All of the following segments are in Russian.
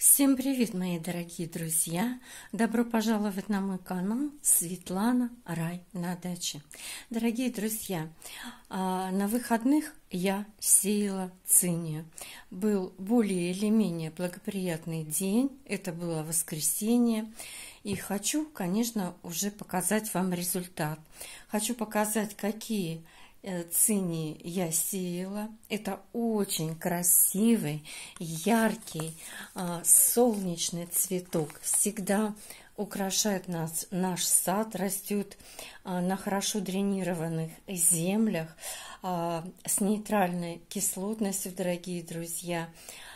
Всем привет, мои дорогие друзья! Добро пожаловать на мой канал Светлана Рай на даче. Дорогие друзья, на выходных я сеяла цинию. Был более или менее благоприятный день, это было воскресенье. И хочу, конечно, уже показать вам результат. Хочу показать, какие цинии я сеяла. Это очень красивый, яркий, солнечный цветок. Всегда украшает наш сад, растет на хорошо дренированных землях с нейтральной кислотностью, дорогие друзья.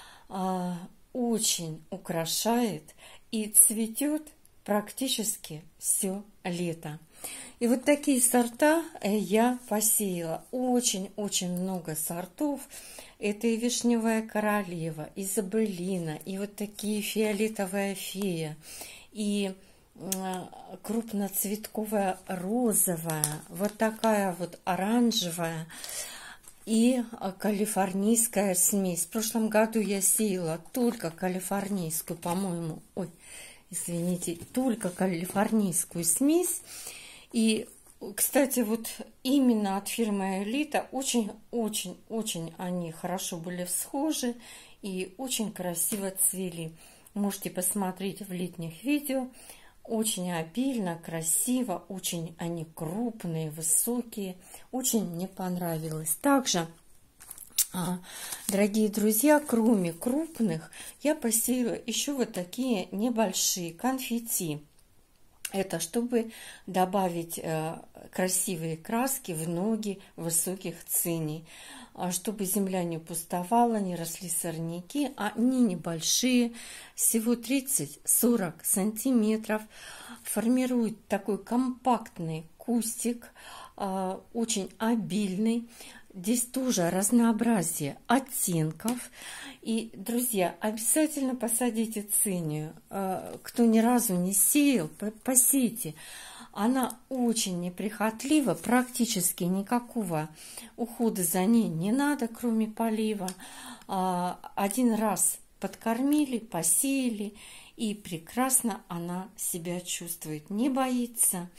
Очень украшает и цветет практически все лето. И вот такие сорта я посеяла. Очень-очень много сортов. Это и вишневая королева, и забелина, и вот такие фиолетовая фея, и крупноцветковая розовая, вот такая вот оранжевая, и калифорнийская смесь. В прошлом году я сеяла только калифорнийскую, по-моему, извините, только калифорнийскую смесь. И, кстати, вот именно от фирмы Элита очень-очень они хорошо были всхожи и очень красиво цвели. Можете посмотреть в летних видео. Очень обильно, красиво, очень они крупные, высокие. Очень мне понравилось. Также, дорогие друзья, кроме крупных, я посеяла еще вот такие небольшие конфетти. Это чтобы добавить красивые краски в ноги высоких циней, чтобы земля не пустовала, не росли сорняки. Они небольшие, всего 30-40 сантиметров, формируют такой компактный кустик, очень обильный. Здесь тоже разнообразие оттенков. И, друзья, обязательно посадите цинию. Кто ни разу не сеял, посейте. Она очень неприхотлива, практически никакого ухода за ней не надо, кроме полива. Один раз подкормили, посеяли, и прекрасно она себя чувствует. Не боится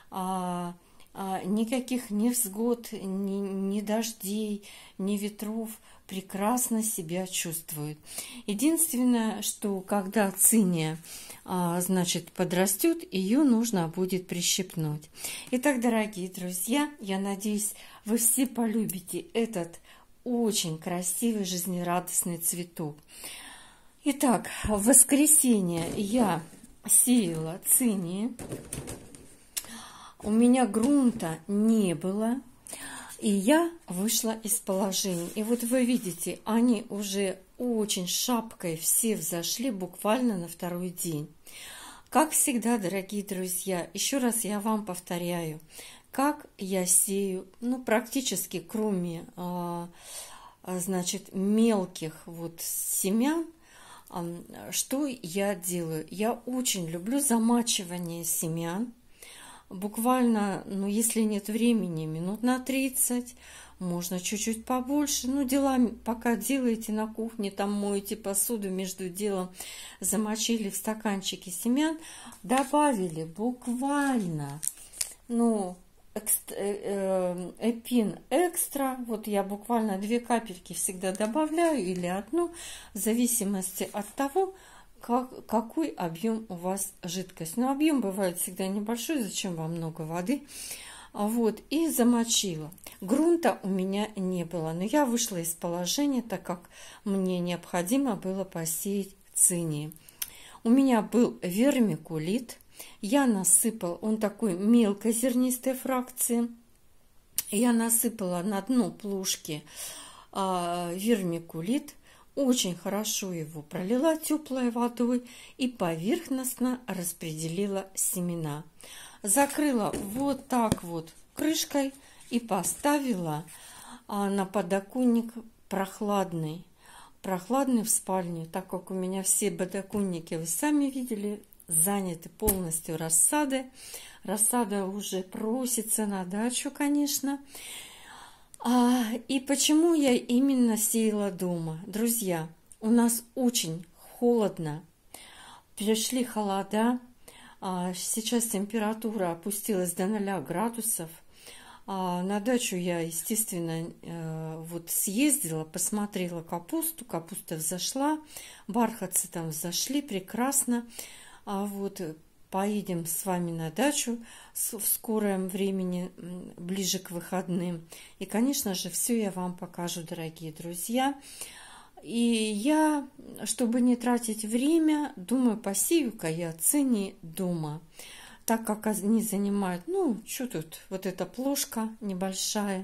никаких невзгод, ни дождей, ни ветров, прекрасно себя чувствует. Единственное, что когда циния, значит, подрастет, ее нужно будет прищипнуть. Итак, дорогие друзья, я надеюсь, вы все полюбите этот очень красивый, жизнерадостный цветок. Итак, в воскресенье я сеяла цинии. У меня грунта не было, и я вышла из положения. И вот вы видите, они уже очень шапкой все взошли буквально на второй день. Как всегда, дорогие друзья, еще раз я вам повторяю, как я сею, практически кроме, значит, мелких вот семян, что я делаю? Я очень люблю замачивание семян. Буквально, если нет времени, минут на 30, можно чуть-чуть побольше. Дела пока делаете на кухне, там моете посуду, между делом замочили в стаканчике семян, добавили буквально, Эпин экстра. Вот я буквально 2 капельки всегда добавляю или 1, в зависимости от того, какой объем у вас жидкость. Но объем бывает всегда небольшой, зачем вам много воды. Вот, и замочила. Грунта у меня не было, но я вышла из положения, так как мне необходимо было посеять цинии. У меня был вермикулит. Я насыпала, он такой мелкозернистой фракции. Я насыпала на дно плошки вермикулит. Очень хорошо его пролила теплой водой и поверхностно распределила семена. Закрыла вот так вот крышкой и поставила на подоконник прохладный в спальню, так как у меня все подоконники, вы сами видели, заняты полностью рассадой. Рассада уже просится на дачу, конечно. И почему я именно сеяла дома? Друзья, у нас очень холодно, пришли холода. Сейчас температура опустилась до 0 градусов. На дачу я, естественно, вот съездила, посмотрела капусту. Капуста взошла, бархатцы там взошли, прекрасно. Вот поедем с вами на дачу в скором времени, ближе к выходным. И, конечно же, все я вам покажу, дорогие друзья. И я, чтобы не тратить время, думаю, посею-ка я цинии дома. Так как они занимают, ну, что тут, вот эта плошка небольшая.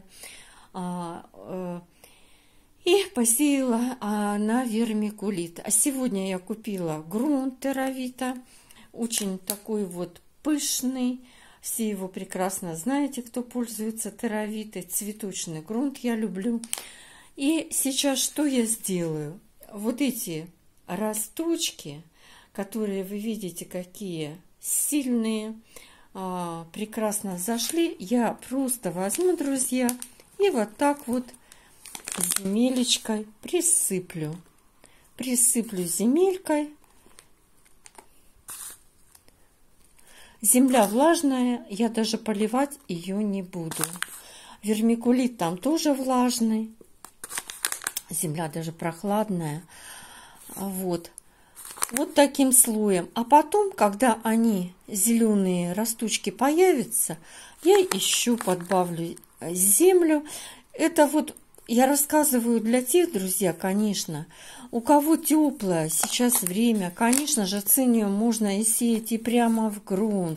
И посеяла на вермикулит. А сегодня я купила грунт Теравита. Очень такой вот пышный. Все его прекрасно знаете, кто пользуется Теравитой. Цветочный грунт я люблю. И сейчас что я сделаю? Вот эти росточки, которые вы видите, какие сильные, прекрасно зашли, я просто возьму, друзья, и вот так вот земелечкой присыплю. Присыплю земелькой. Земля влажная, я даже поливать ее не буду. Вермикулит там тоже влажный. Земля даже прохладная. Вот. Вот таким слоем. А потом, когда они, зеленые росточки, появятся, я еще подбавлю землю. Это вот я рассказываю для тех, друзья, конечно, у кого теплое сейчас время. Конечно же, цинию можно и сеять и прямо в грунт.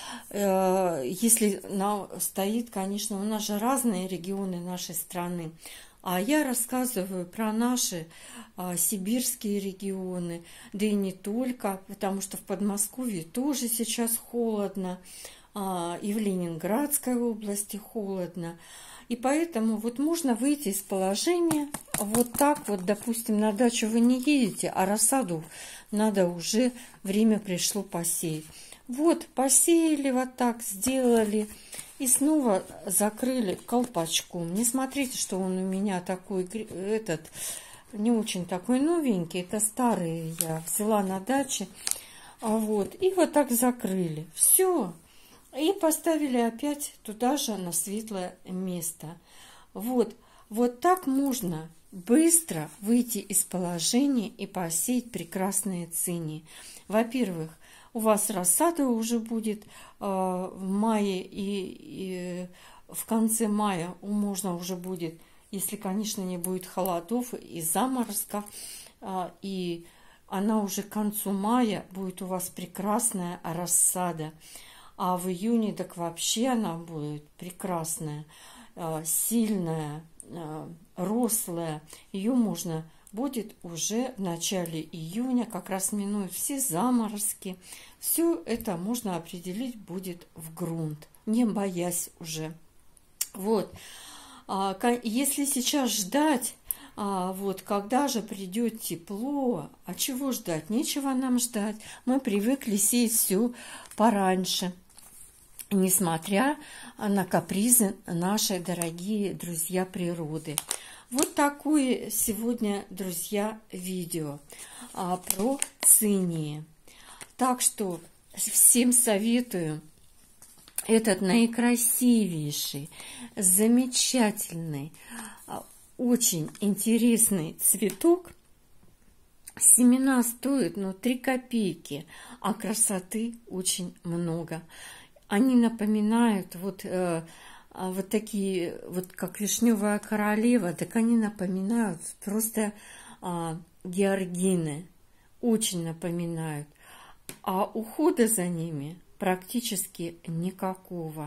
Если стоит, конечно, у нас же разные регионы нашей страны. А я рассказываю про наши сибирские регионы, да и не только, потому что в Подмосковье тоже сейчас холодно, и в Ленинградской области холодно. И поэтому вот можно выйти из положения вот так вот, допустим, на дачу вы не едете, а рассаду надо уже, время пришло посеять. Вот, посеяли вот так, сделали. И снова закрыли колпачком. Не смотрите, что он у меня такой, не очень такой новенький. Это старый я взяла на даче. Вот. И вот так закрыли. Все. И поставили опять туда же на светлое место. Вот. Вот так можно быстро выйти из положения и посеять прекрасные цинии. Во-первых, у вас рассада уже будет в мае и в конце мая можно уже будет, если, конечно, не будет холодов и заморозков, и она уже к концу мая будет у вас прекрасная рассада. А в июне так вообще она будет прекрасная, сильная, рослая. Ее можно будет уже в начале июня, как раз минуют все заморозки. Все это можно определить будет в грунт, не боясь уже. Вот. Если сейчас ждать, вот когда же придет тепло, а чего ждать? Нечего нам ждать. Мы привыкли сеять все пораньше, несмотря на капризы нашей дорогие друзья природы. Вот такое сегодня, друзья, видео про цинии. Так что всем советую этот наикрасивейший, замечательный, очень интересный цветок. Семена стоят, 3 копейки, а красоты очень много. Они напоминают вот такие, вот как вишневая королева, так они напоминают просто георгины, очень напоминают. А ухода за ними практически никакого.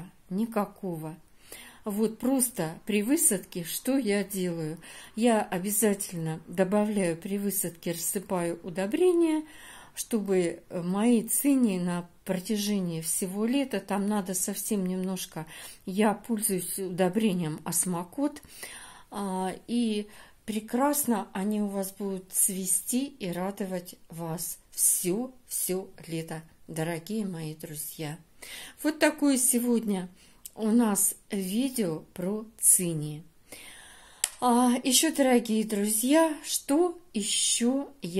Вот просто при высадке что я делаю? Я обязательно добавляю при высадке, рассыпаю удобрения, чтобы мои цинии на протяжении всего лета, там надо совсем немножко, я пользуюсь удобрением Осмокот, и прекрасно они у вас будут цвести и радовать вас все лето, дорогие мои друзья. Вот такое сегодня у нас видео про цинии. Еще, дорогие друзья, что еще я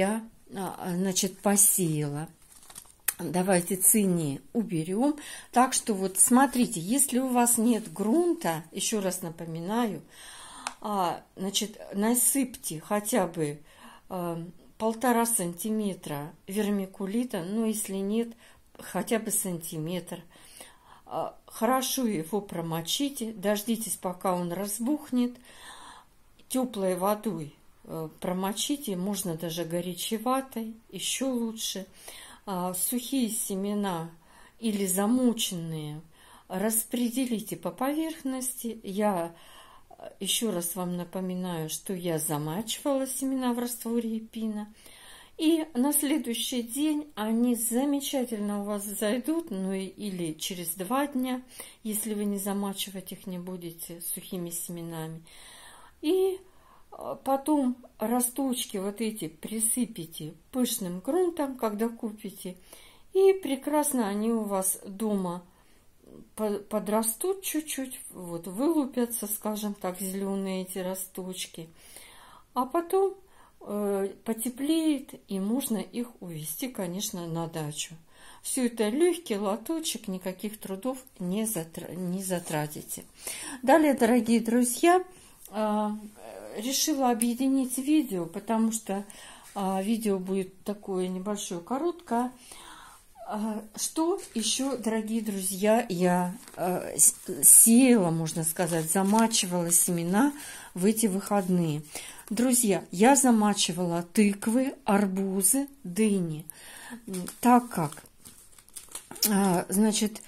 значит, посеяла. Давайте цинии уберем. Так что вот смотрите, если у вас нет грунта, еще раз напоминаю, значит, насыпьте хотя бы 1,5 сантиметра вермикулита, но если нет, хотя бы сантиметр. Хорошо его промочите, дождитесь, пока он разбухнет, теплой водой промочите, можно даже горячеватой, еще лучше. Сухие семена или замоченные распределите по поверхности. Я еще раз вам напоминаю, что я замачивала семена в растворе эпина. И на следующий день они замечательно у вас зайдут, ну или через 2 дня, если вы не замачивать их не будете сухими семенами. И потом росточки вот эти присыпите пышным грунтом, когда купите, и прекрасно они у вас дома подрастут чуть-чуть, вот вылупятся, скажем так, зеленые эти росточки, а потом потеплеет, и можно их увезти, конечно, на дачу. Все это легкий лоточек, никаких трудов не затратите. Далее, дорогие друзья, решила объединить видео, потому что видео будет такое небольшое, короткое. Что еще, дорогие друзья, я сеяла, можно сказать, замачивала семена в эти выходные. Друзья, я замачивала тыквы, арбузы, дыни, так как, значит,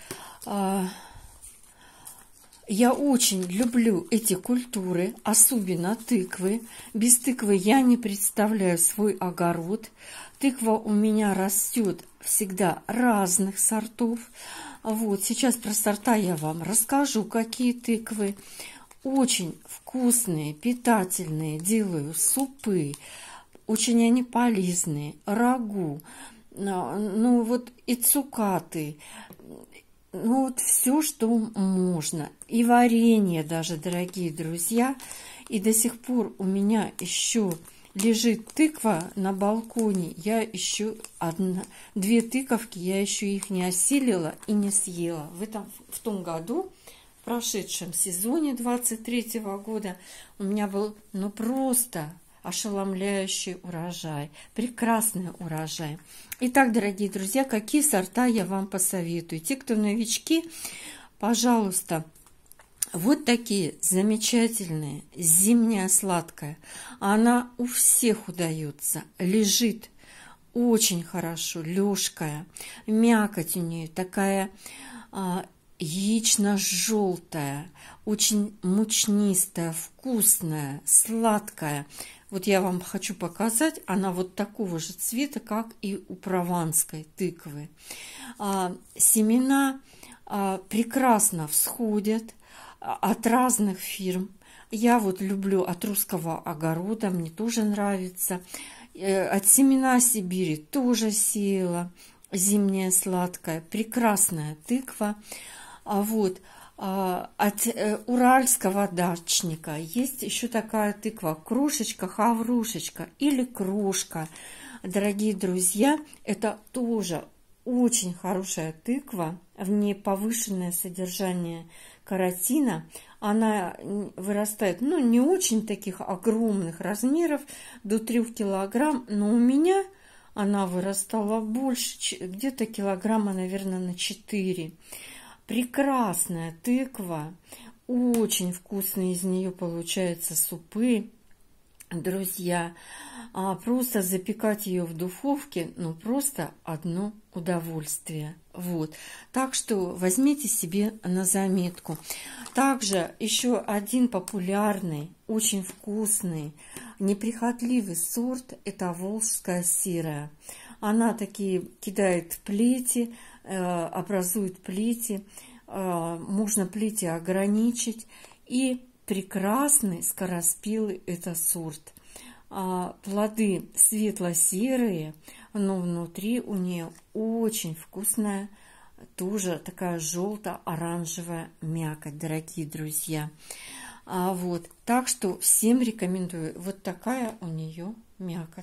я очень люблю эти культуры, особенно тыквы. Без тыквы я не представляю свой огород. Тыква у меня растет всегда разных сортов. Вот, сейчас про сорта я вам расскажу, какие тыквы. Очень вкусные, питательные, делаю супы. Очень они полезные, рагу, ну вот и цукаты. Ну вот все, что можно. И варенье даже, дорогие друзья. И до сих пор у меня еще лежит тыква на балконе. Я еще 2 тыковки, я еще их не осилила и не съела. В том году, в прошедшем сезоне 23-го года, у меня был ну просто ошеломляющий урожай, прекрасный урожай. Итак, дорогие друзья, какие сорта я вам посоветую? Те, кто новички, пожалуйста, вот такие замечательные. Зимняя сладкая. Она у всех удается, лежит очень хорошо, лёжкая. Мякоть у нее такая яично-желтая, очень мучнистая, вкусная, сладкая. Вот я вам хочу показать, она вот такого же цвета, как и у прованской тыквы. Семена прекрасно всходят от разных фирм. Я вот люблю от русского огорода, мне тоже нравится. От семена Сибири тоже сеяла. Зимняя сладкая, прекрасная тыква. Вот. От уральского дачника есть еще такая тыква, крошечка, хаврушечка или крошка. Дорогие друзья, это тоже очень хорошая тыква, в ней повышенное содержание каротина. Она вырастает, ну, не очень таких огромных размеров, до 3 килограмм, но у меня она вырастала больше, где-то килограмма, наверное, на 4. Прекрасная тыква, очень вкусные из нее получаются супы, друзья. Просто запекать ее в духовке, ну просто одно удовольствие. Вот. Так что возьмите себе на заметку. Также еще один популярный, очень вкусный, неприхотливый сорт – это волжская серая. Она такие кидает плети, образует плети, можно плети ограничить, и прекрасный скороспелый это сорт. Плоды светло-серые, но внутри у нее очень вкусная, тоже такая желто-оранжевая мякоть, дорогие друзья. Вот. Так что всем рекомендую. Вот такая у нее мякоть.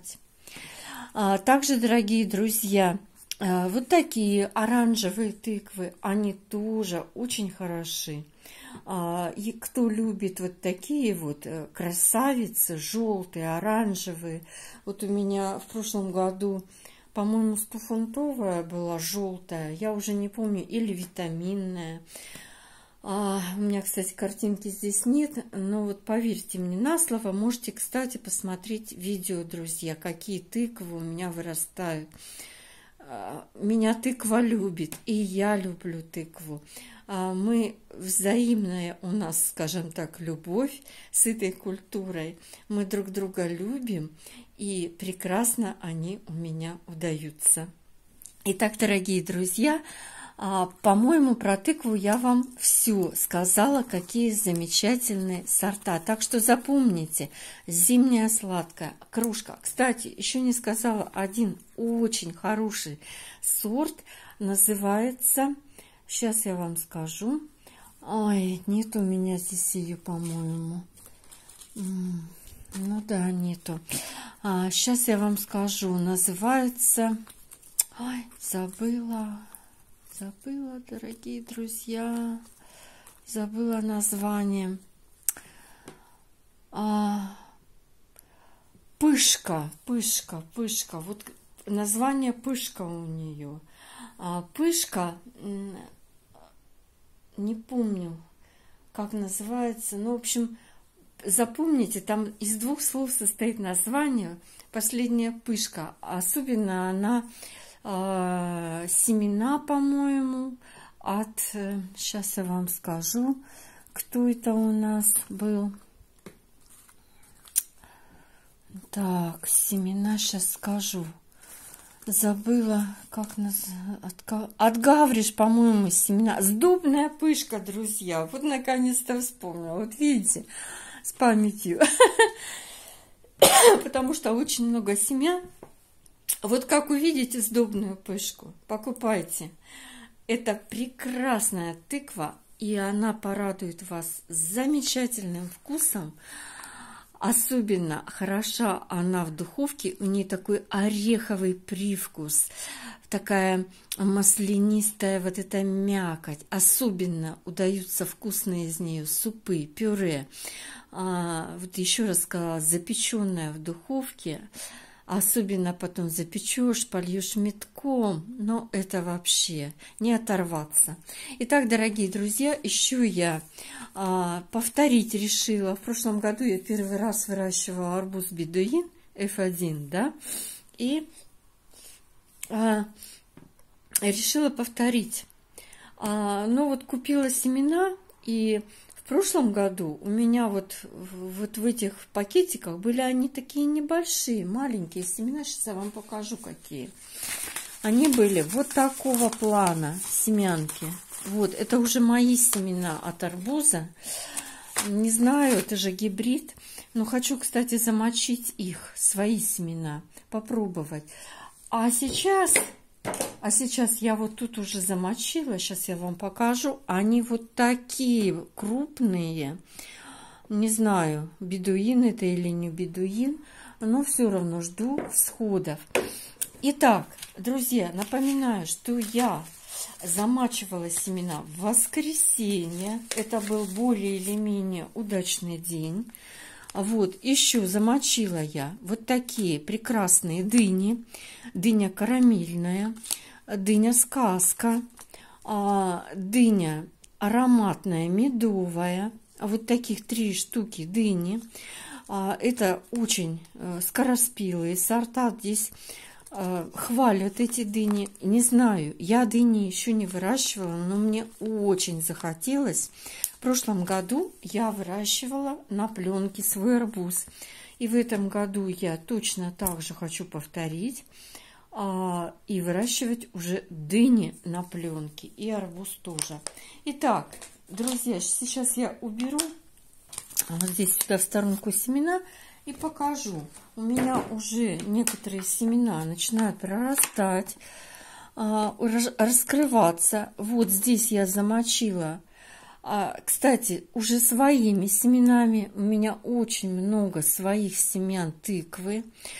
Также, дорогие друзья, вот такие оранжевые тыквы, они тоже очень хороши. И кто любит вот такие вот красавицы, желтые, оранжевые. Вот у меня в прошлом году, по-моему, 100-фунтовая была желтая, я уже не помню, или витаминная. У меня, кстати, картинки здесь нет, но вот поверьте мне на слово, можете, кстати, посмотреть видео, друзья, какие тыквы у меня вырастают. Меня тыква любит, и я люблю тыкву. Мы взаимная у нас, скажем так, любовь с этой культурой. Мы друг друга любим, и прекрасно они у меня удаются. Итак, дорогие друзья, по-моему, про тыкву я вам все сказала, какие замечательные сорта. Так что запомните, зимняя сладкая, кружка. Кстати, еще не сказала, один очень хороший сорт называется, сейчас я вам скажу. Ой, нет у меня здесь ее, по-моему. Ну да, нету. Сейчас я вам скажу, называется... Ой, забыла, дорогие друзья, забыла название. Пышка. Вот название Пышка у нее. Пышка, не помню, как называется. Ну, в общем, запомните, там из 2 слов состоит название. Последняя Пышка. Особенно она... семена, по-моему, от... Сейчас я вам скажу, кто это у нас был. Так, семена, сейчас скажу. Забыла, как называется. От Гавриш, по-моему, семена. Сдобная Пышка, друзья. Вот наконец-то вспомнила. Вот видите, с памятью. Потому что очень много семян. Вот как увидите сдобную Пышку, покупайте. Это прекрасная тыква, и она порадует вас замечательным вкусом. Особенно хороша она в духовке, у нее такой ореховый привкус, такая маслянистая вот эта мякоть. Особенно удаются вкусные из нее супы, пюре. Вот еще раз сказала, запеченная в духовке. Особенно потом запечешь, польешь метком, но это вообще не оторваться. Итак, дорогие друзья, еще я повторить решила. В прошлом году я первый раз выращивала арбуз бедуин F1, да, и решила повторить. Ну вот купила семена, и в прошлом году у меня вот в этих пакетиках были они такие небольшие, маленькие семена. Сейчас я вам покажу, какие. Они были вот такого плана, семянки. Вот, это уже мои семена от арбуза. Не знаю, это же гибрид. Но хочу, кстати, замочить их, свои семена, попробовать. А сейчас я вот тут уже замочила, сейчас я вам покажу. Они вот такие крупные. Не знаю, бедуин это или не бедуин, но все равно жду всходов. Итак, друзья, напоминаю, что я замачивала семена в воскресенье. Это был более или менее удачный день. Вот, еще замочила я вот такие прекрасные дыни. Дыня карамельная, дыня сказка, дыня ароматная, медовая. Вот таких 3 штуки дыни. Это очень скороспелые сорта. Здесь хвалят эти дыни. Не знаю, я дыни еще не выращивала, но мне очень захотелось. В прошлом году я выращивала на пленке свой арбуз. И в этом году я точно так же хочу повторить и выращивать уже дыни на пленке. И арбуз тоже. Итак, друзья, сейчас я уберу вот здесь сюда в сторонку семена и покажу. У меня уже некоторые семена начинают прорастать, раскрываться. Вот здесь я замочила. Кстати, уже своими семенами. У меня очень много своих семян тыквы.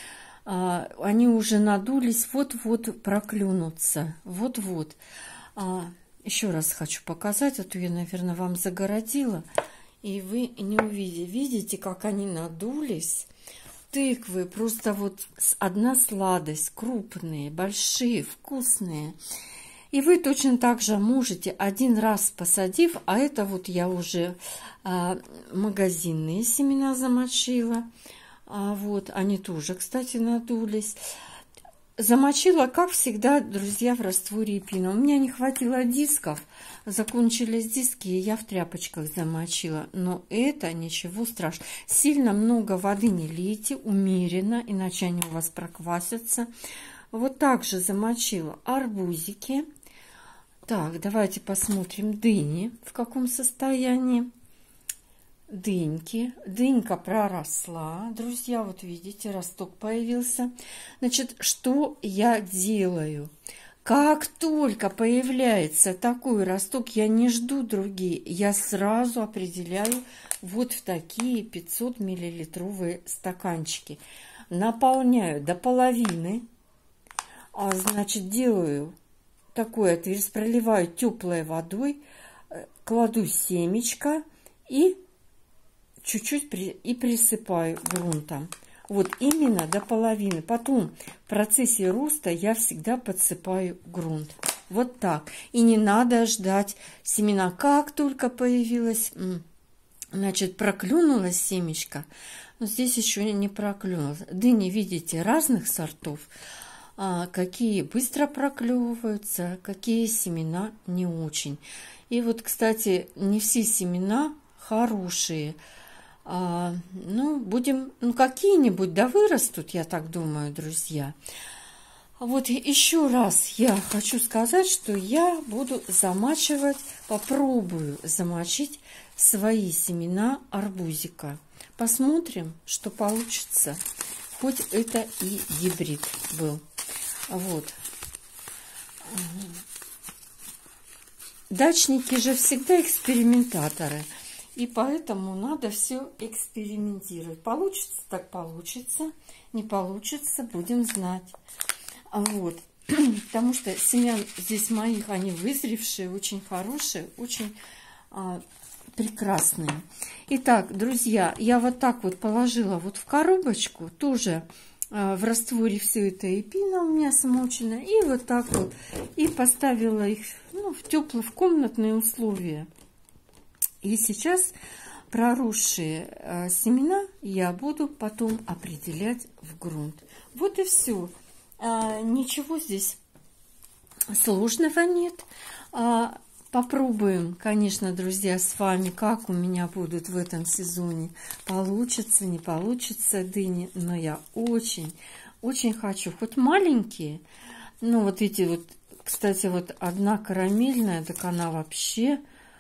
они уже надулись, вот-вот проклюнутся, вот-вот. Еще раз хочу показать, а то я, наверное, вам загородила, и вы не увидите. Видите, как они надулись? Тыквы просто вот одна сладость, крупные, большие, вкусные. И вы точно так же можете один раз посадив, а это вот я уже магазинные семена замочила. Вот, они тоже, кстати, надулись. Замочила, как всегда, друзья, в растворе эпина. У меня не хватило дисков, закончились диски, и я в тряпочках замочила. Но это ничего страшного. Сильно много воды не лейте, умеренно, иначе они у вас проквасятся. Вот так же замочила арбузики. Так, давайте посмотрим дыни, в каком состоянии. Дыньки. Дынька проросла. Друзья, вот видите, росток появился. Значит, что я делаю? Как только появляется такой росток, я не жду другие. Я сразу определяю вот в такие 500 миллилитровые стаканчики. Наполняю до половины. Значит, делаю такое отверстие, проливаю теплой водой, кладу семечко и чуть-чуть присыпаю грунтом. Вот именно до половины. Потом в процессе роста я всегда подсыпаю грунт. Вот так. И не надо ждать семена. Как только появилась, значит, проклюнулась семечко. Но здесь еще не проклюнулась. Дыни, видите, разных сортов. Какие быстро проклевываются, какие семена не очень. И вот, кстати, не все семена хорошие. Будем, какие-нибудь, да, вырастут, я так думаю, друзья. Вот еще раз я хочу сказать, что я буду замачивать, попробую замочить свои семена арбузика. Посмотрим, что получится. Хоть это и гибрид был. Вот. Дачники же всегда экспериментаторы. И поэтому надо все экспериментировать. Получится, так получится. Не получится, будем знать. Вот. Потому что семян здесь моих, они вызревшие, очень хорошие, очень прекрасные. Итак, друзья, я вот так вот положила вот в коробочку. Тоже в растворе все это эпина у меня смочено. И вот так вот. И поставила их в комнатные условия. И сейчас проросшие семена я буду потом определять в грунт. Вот и все. Ничего здесь сложного нет. Попробуем, конечно, друзья, с вами, как у меня будут в этом сезоне. Получится, не получится дыни. Но я очень, очень хочу. Хоть маленькие. Вот эти вот, кстати, вот одна карамельная, так она вообще...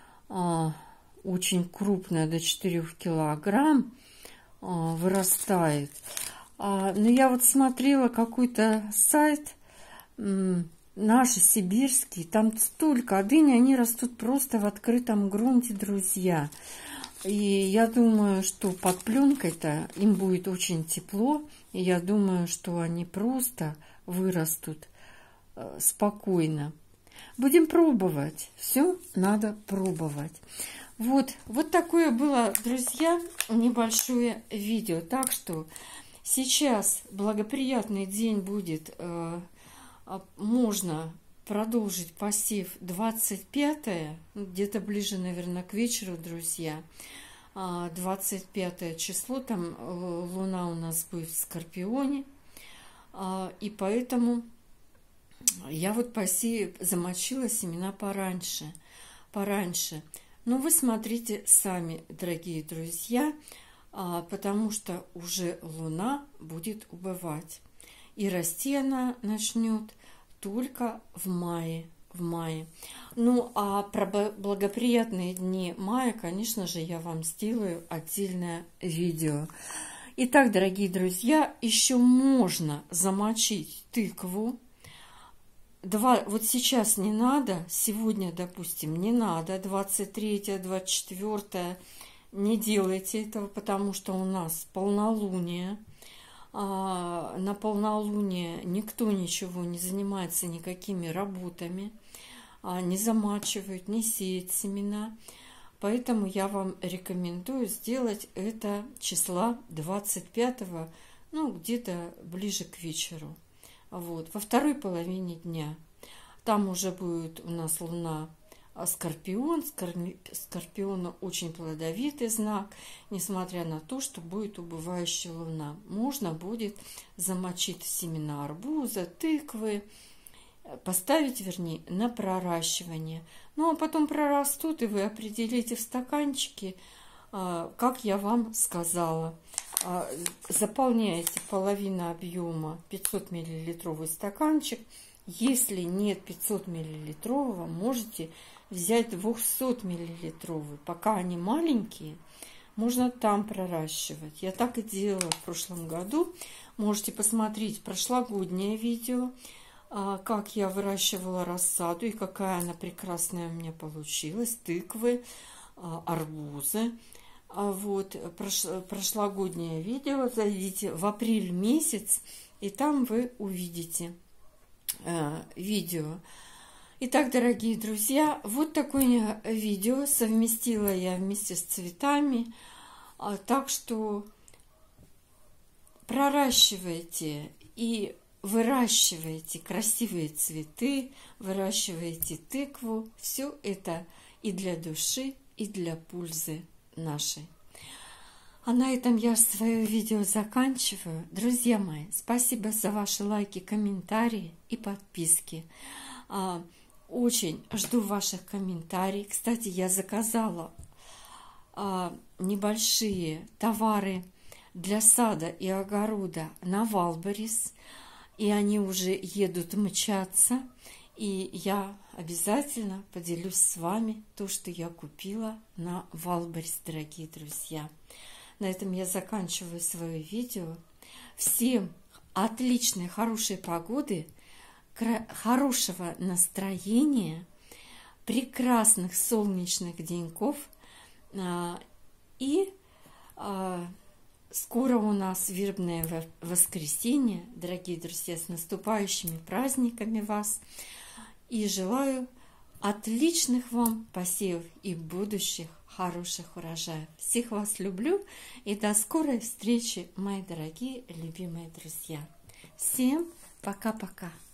очень крупная, до 4 килограмм вырастает. Но я вот смотрела какой-то сайт, наши сибирские, там столько дынь, они растут просто в открытом грунте, друзья. И я думаю, что под пленкой-то им будет очень тепло, и я думаю, что они просто вырастут спокойно. Будем пробовать. Все надо пробовать. Вот такое было, друзья, небольшое видео. Так что сейчас благоприятный день будет. Можно продолжить посев 25-е, где-то ближе, наверное, к вечеру, друзья. 25 число, там Луна у нас будет в Скорпионе. И поэтому я вот замочила семена пораньше. Но вы смотрите сами, дорогие друзья, потому что уже Луна будет убывать. И расти она начнет только в мае. А про благоприятные дни мая, конечно же, я вам сделаю отдельное видео. Итак, дорогие друзья, еще можно замочить тыкву. Вот сейчас не надо, сегодня, допустим, не надо, 23, 24, не делайте этого, потому что у нас полнолуние. на полнолуние никто ничего не занимается никакими работами, не замачивает, не сеет семена. Поэтому я вам рекомендую сделать это числа 25-го, ну, где-то ближе к вечеру. Вот, во второй половине дня. Там уже будет у нас Луна Скорпион. Скорпион очень плодовитый знак, несмотря на то, что будет убывающая Луна. Можно будет замочить семена арбуза, тыквы, поставить, вернее, на проращивание. Ну, а потом прорастут, и вы определите в стаканчике, как я вам сказала. Заполняете половину объема 500 миллилитровый стаканчик. Если нет 500 миллилитрового, можете взять 200 миллилитровый. Пока они маленькие, можно там проращивать. Я так и делала в прошлом году. Можете посмотреть прошлогоднее видео, как я выращивала рассаду и какая она прекрасная у меня получилась. Тыквы, арбузы. Вот, прошлогоднее видео. Зайдите в апрель месяц, и там вы увидите видео. Итак, дорогие друзья, вот такое видео совместила я вместе с цветами. Так что проращивайте и выращивайте красивые цветы, выращивайте тыкву. Все это и для души, и для пользы нашей. А на этом я свое видео заканчиваю. Друзья мои, спасибо за ваши лайки, комментарии и подписки. Очень жду ваших комментариев. Кстати, я заказала небольшие товары для сада и огорода на Валберес. И они уже едут мчаться. И я обязательно поделюсь с вами то, что я купила на Валберес, дорогие друзья. На этом я заканчиваю свое видео. Всем отличной, хорошей погоды, хорошего настроения, прекрасных солнечных деньков. И скоро у нас вербное воскресенье. Дорогие друзья, с наступающими праздниками вас. И желаю отличных вам посевов и будущих хороших урожаев. Всех вас люблю и до скорой встречи, мои дорогие любимые друзья. Всем пока-пока.